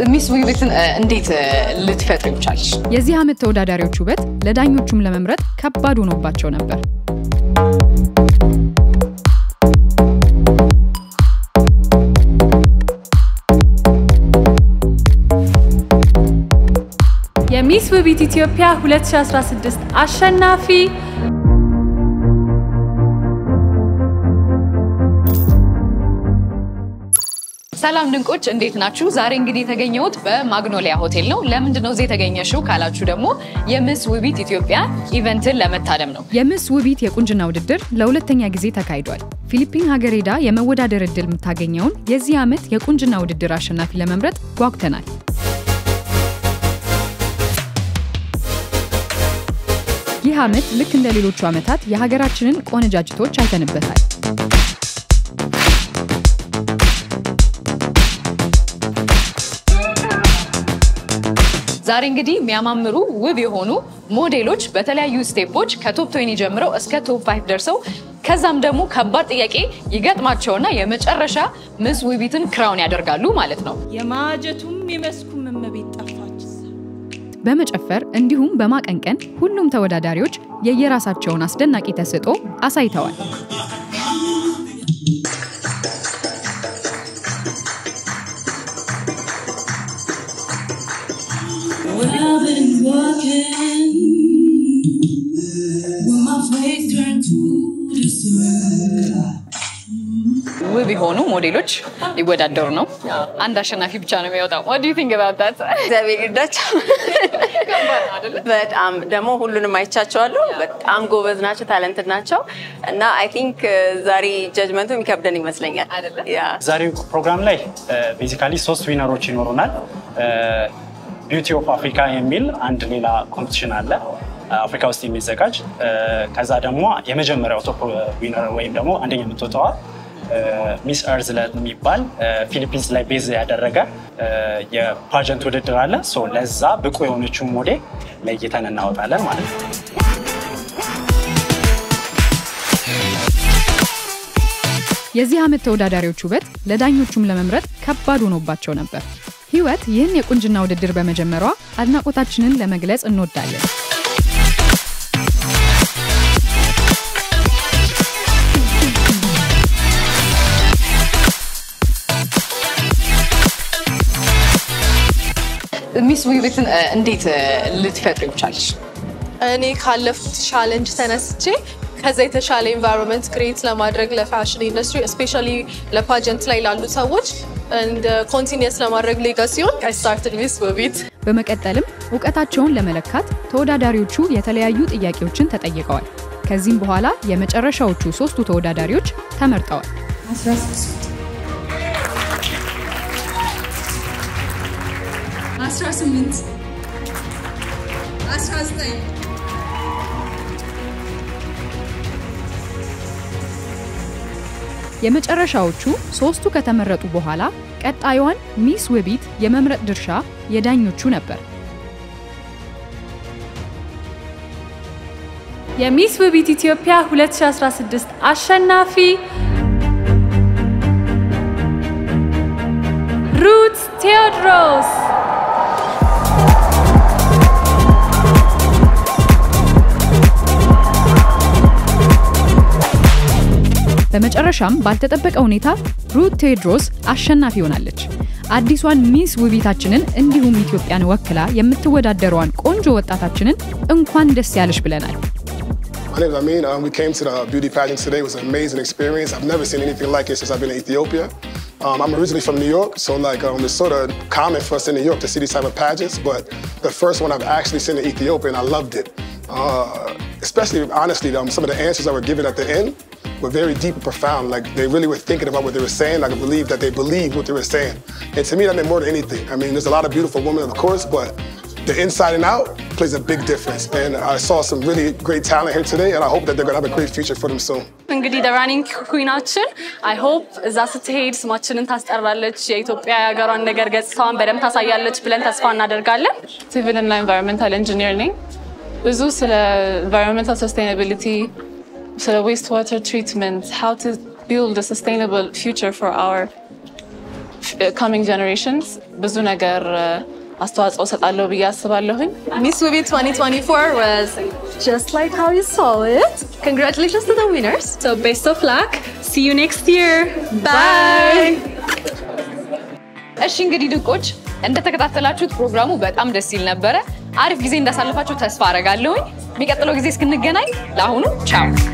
ሚስ ውቢትን እንዴት ልትፈጥሩ ቻልሽ? የዚህ ዓመት ተወዳዳሪዎች ውበት ለዳኞቹም ለመምረጥ ከባድ ሆኖባቸው ነበር። የሚስ ውቢት ኢትዮጵያ 2016 አሸናፊ ሰላም ድንቆች እንዴት ናችሁ? ዛሬ እንግዲህ ተገኘሁት በማግኖሊያ ሆቴል ነው። ለምንድን ነው እዚህ ተገኘሽው ካላችሁ ደግሞ የሚስ ውቢት ኢትዮጵያ ኢቨንትን ለመታደም ነው። የሚስ ውቢት የቁንጅና ውድድር ለሁለተኛ ጊዜ ተካሂዷል። ፊሊፒን ሀገር ሄዳ የመወዳደር እድል የምታገኘውን የዚህ ዓመት የቁንጅና ውድድር አሸናፊ ለመምረጥ ጓጉተናል። ይህ ዓመት ልክ እንደ ሌሎቹ ዓመታት የሀገራችንን ቆነጃጅቶች አይተንበታል። ዛሬ እንግዲህ የሚያማምሩ ውብ የሆኑ ሞዴሎች በተለያዩ ስቴፖች ከቶፕ 20 ጀምረው እስከ ቶፕ 5 ደርሰው ከዛም ደግሞ ከባድ ጥያቄ ይገጥማቸውና የመጨረሻ ሚስ ውቢትን ክራውን ያደርጋሉ ማለት ነው። የማጀቱም የመስኩም መመቤት ጠፋች። በመጨፈር እንዲሁም በማቀንቀን ሁሉም ተወዳዳሪዎች የየራሳቸውን አስደናቂ ተሰጥኦ አሳይተዋል። ውብ የሆኑ ሞዴሎች ይወዳደሩ ነው። አንድ አሸናፊ ብቻ ነው የሚወጣው። What do you think about that? እግዚአብሔር ይርዳቸው። በጣም ደግሞ ሁሉንም አይቻቸዋለሁ። በጣም ጎበዝ ናቸው፣ ታለንትድ ናቸው እና I think ዛሬ ጀጅመንቱ የሚከብደን ይመስለኛል። ዛሬው ፕሮግራም ላይ ቤዚካሊ 3 ዊነሮች ይኖሩናል። ቢዩቲ ኦፍ አፍሪካ የሚል አንድ ሌላ ኮምፒቲሽን አለ አፍሪካ ውስጥ የሚዘጋጅ። ከዛ ደግሞ የመጀመሪያው ቶፕ ዊነር ወይም ደግሞ አንደኛ የምትወጣው ሚስ እርዝ ለሚባል ፊሊፒንስ ላይ ቤዝ ያደረገ የፓጀንት ውድድር አለ። ሶ ለዛ ብቁ የሆነችው ሞዴል ለይተን እናወጣለን ማለት ነው። የዚህ ዓመት ተወዳዳሪዎች ውበት ለዳኞቹም ለመምረጥ ከባድ ሆኖባቸው ነበር። ህይወት ይህን የቁንጅና ውድድር በመጀመሯ አድናቆታችንን ለመግለጽ እንወዳለን። ሚስ ውቢትን እንዴት ልትፈጥሩ ቻልሽ? እኔ ካለፉት ቻሌንጅ ተነስቼ ከዛ የተሻለ ኤንቫይሮንመንት ክሬት ለማድረግ ለፋሽን ኢንደስትሪ ስፔሻሊ ለፓጀንት ላይ ላሉ ሰዎች እንደ ኮንቲኒየስ ለማድረግ ሌጋሲውን I started ሚስ ውቢት። በመቀጠልም ዕውቀታቸውን ለመለካት ተወዳዳሪዎቹ የተለያዩ ጥያቄዎችን ተጠይቀዋል። ከዚህም በኋላ የመጨረሻዎቹ 3ቱ ተወዳዳሪዎች ተመርጠዋል። 18 19 የመጨረሻዎቹ 3ቱ ከተመረጡ በኋላ ቀጣዩን ሚስ ውቢት የመምረጥ ድርሻ የዳኞቹ ነበር። የሚስ ውቢት ኢትዮጵያ 2016 አሸናፊ ሩት ቴዎድሮስ። በመጨረሻም ባልተጠበቀ ሁኔታ ሩት ቴዎድሮስ አሸናፊ ሆናለች። አዲሷን ሚስ ውቢታችንን እንዲሁም ኢትዮጵያን ወክላ የምትወዳደረዋን ቆንጆ ወጣታችንን እንኳን ደስ ያለሽ ብለናል። My name is Amin. We came to the beauty pageant today. It was an amazing experience. I've never seen anything like it since I've been in Ethiopia. I'm originally from New York, so it's sort of common for us in New York to see these type of pageants, but the first one I've actually seen in Ethiopia, and I loved it. Especially, honestly, some of the answers that were given at the end were very deep and profound. Like, they really were thinking about what they were saying. Like, I believe that they believed what they were saying. And to me, that meant more than anything. I mean, there's a lot of beautiful women, of course, but the inside and out plays a big difference. And I saw some really great talent here today, and I hope that they're going to have a great future for them soon. እንግዲህ the running queenችን I hope እዛ ስትሄድ ስማችንን ታስጠራለች፣ የኢትዮጵያ ሀገሯን ነገር ገጽታዋን በደንብ ታሳያለች ብለን ተስፋ እናደርጋለን። Civil and environmental engineering ብዙ ስለ environmental sustainability, ስለ wastewater treatment, how to build a sustainable future for our coming generations ብዙ ነገር አስተዋጽኦ ሰጣለሁ ብዬ አስባለሁኝ Miss Wubit 2024 was just like how you saw it. Congratulations to the winners. So best of luck. See you next year. Bye. እሺ እንግዲህ ድንቆች እንደተከታተላችሁት ፕሮግራሙ በጣም ደስ ይል ነበር አሪፍ ጊዜ እንዳሳለፋችሁ ተስፋ አረጋለሁ የሚቀጥለው ጊዜ እስክንገናኝ ለአሁኑ ቻው